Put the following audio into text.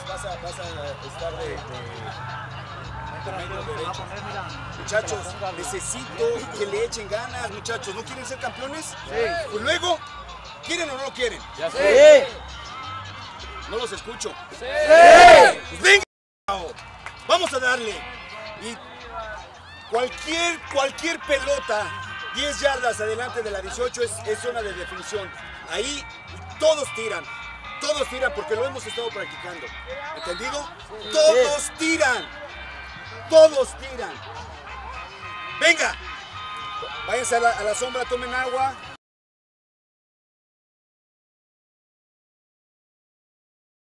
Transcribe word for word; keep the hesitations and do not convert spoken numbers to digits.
Entonces vas a, vas a estar de, de, de medio derecho. Muchachos, necesito que le echen ganas, muchachos. ¿No quieren ser campeones? Sí. Pues luego, ¿quieren o no lo quieren? Ya sé. Sí. No los escucho. Sí. Pues venga, vamos a darle. Y cualquier, cualquier pelota, diez yardas adelante de la dieciocho es, es zona de definición. Ahí todos tiran. Todos tiran porque lo hemos estado practicando. ¿Entendido? Todos tiran. Todos tiran. Venga. Váyanse a la, a la sombra, tomen agua.